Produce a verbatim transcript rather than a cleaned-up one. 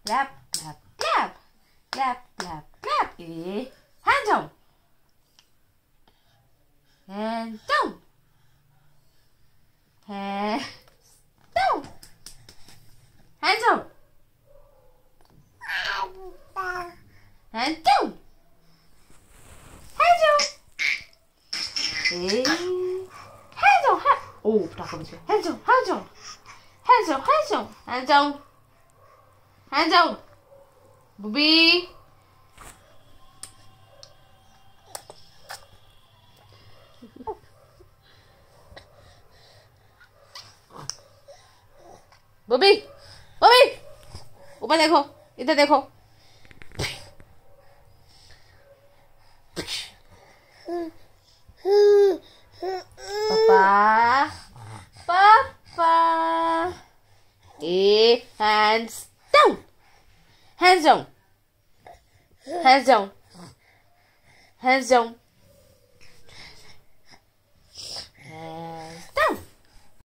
clap, clap, clap, clap, clap, clap. A, hand down, hand down, hand down, hand down, hand down, hand down. A, hand down, hand. Oh, tak apa macam. Hand down, hand down, hand down, hand down, hand down, hand down. Bobby. Bobby Bobby ऊपर देखो, इधर देखो. पापा पापा. A, hands down, hands down, hands down, hands down.